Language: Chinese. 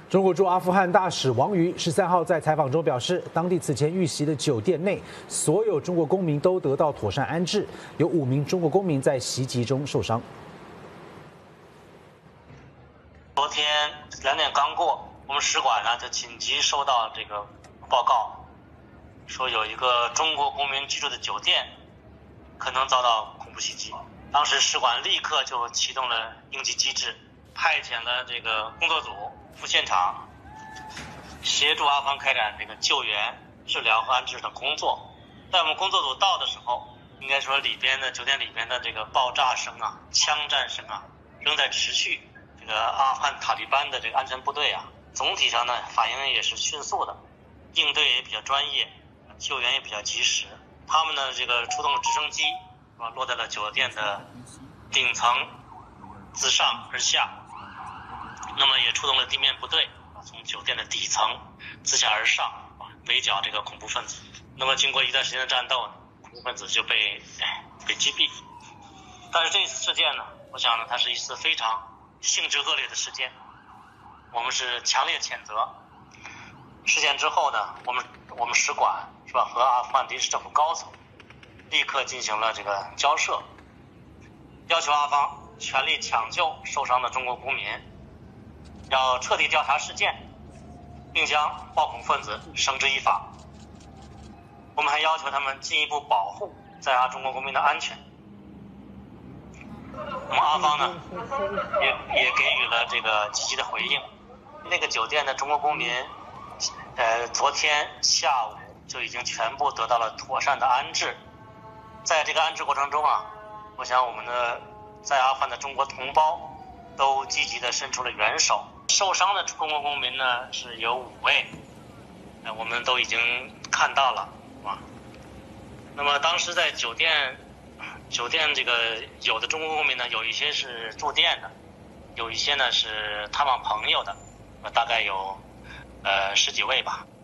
中国驻阿富汗大使王瑜13号在采访中表示，当地此前遇袭的酒店内，所有中国公民都得到妥善安置，有5名中国公民在袭击中受伤。 昨天2点刚过，我们使馆呢就紧急收到这个报告，说有一个中国公民居住的酒店可能遭到恐怖袭击。当时使馆立刻就启动了应急机制，派遣了这个工作组赴现场，协助阿富汗开展这个救援、治疗和安置等工作。在我们工作组到的时候，应该说酒店里边的这个爆炸声啊、枪战声啊仍在持续。这个阿富汗塔利班的这个安全部队啊，总体上呢反应也是迅速的，应对也比较专业，救援也比较及时。他们呢这个出动了直升机，落在了酒店的顶层，自上而下。那么也出动了地面部队，从酒店的底层自下而上围剿这个恐怖分子。那么经过一段时间的战斗，恐怖分子就被击毙。但是这次事件呢，我想呢，它是一次非常性质恶劣的事件，我们是强烈谴责。事件之后呢，我们使馆是吧，和阿富汗临时政府高层立刻进行了这个交涉，要求阿方全力抢救受伤的中国公民，要彻底调查事件，并将暴恐分子绳之以法。我们还要求他们进一步保护在阿中国公民的安全。那么阿方呢，也给予了这个积极的回应。那个酒店的中国公民，昨天下午就已经全部得到了妥善的安置。在这个安置过程中啊，我想我们的在阿富汗的中国同胞都积极地伸出了援手。受伤的中国公民呢是有5位，我们都已经看到了啊。那么当时在酒店这个有的中国公民呢，有一些是住店的，有一些呢是探望朋友的，大概有10几位吧。